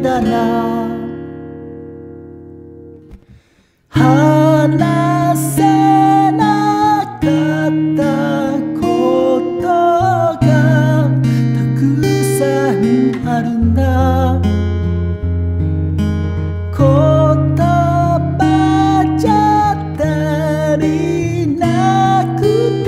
だな。話せなかったことがたくさんあるんだ。言葉じゃ足りなくて、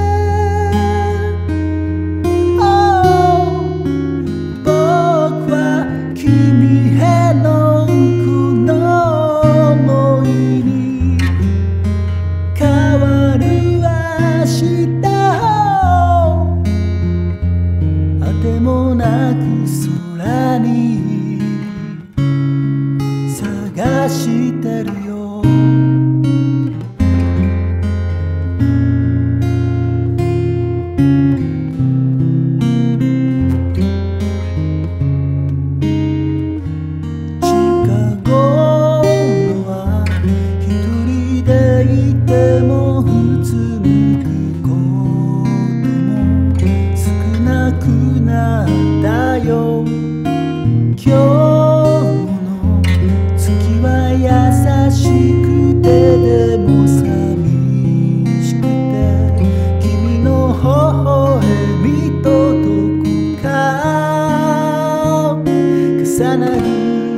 僕は君へのこの想いに変わる明日をあてもなく空に探してるよ。近頃は一人でいてもうつむくことも少なくなったよ。今日の月は優しくてでも寂しくて、君の微笑みとどこか重なる。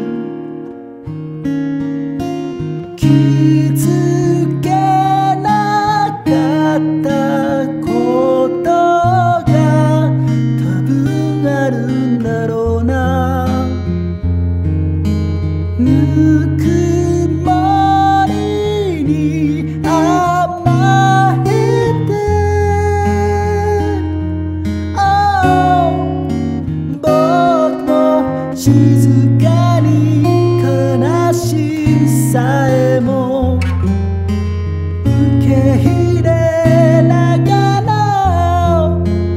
気づけなかったことが多分あるんだろうな。ぬくもりに甘えて、僕も静かに悲しさえも受け入れながら、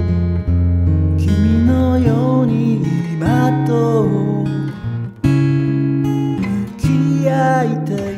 君のように今と向き合いたい。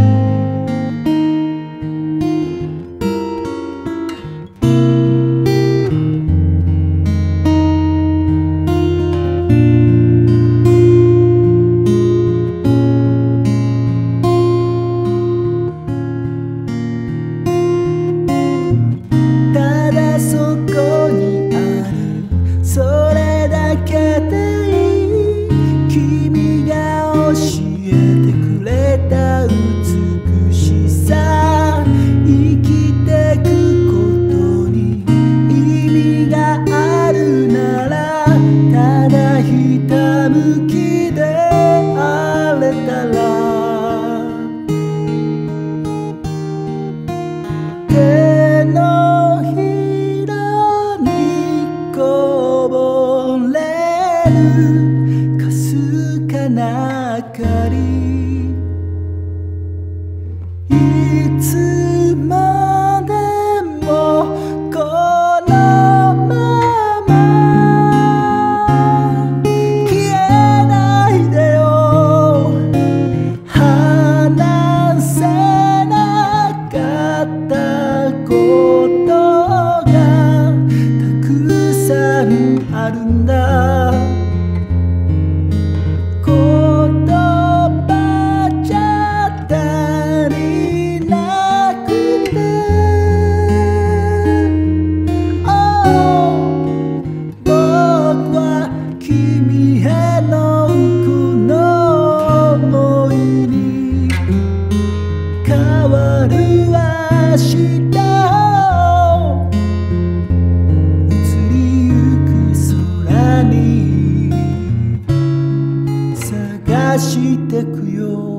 ただそこにあるそれだけでいい。君が教えてくれた美しさ、生きてくことに意味があるなら、ただひたむきであれたら。手のひらにこぼれるかすかな明かり、いつまでもこのまま消えないでよ。話せなかったことがたくさんあるんだ。言葉じゃ足りなくて、僕は君へのこの想いに変わる明日を移りゆく空に探してくよ。